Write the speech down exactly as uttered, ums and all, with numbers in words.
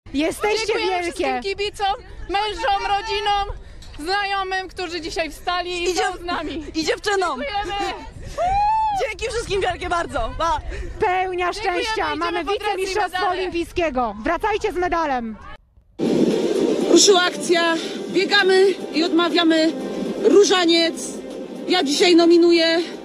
Jesteście Dziękujemy wielkie. wszystkim kibicom, mężom, rodzinom, znajomym, którzy dzisiaj wstali i Idzie, są z nami. I dziewczynom. Dziękujemy. Dzięki wszystkim wielkie bardzo. Pa. Pełnia Dziękujemy, szczęścia. idziemy Mamy po dresy i wicemistrzostwo medale. olimpijskiego. Wracajcie z medalem. Ruszyła akcja, biegamy i odmawiamy różaniec. Ja dzisiaj nominuję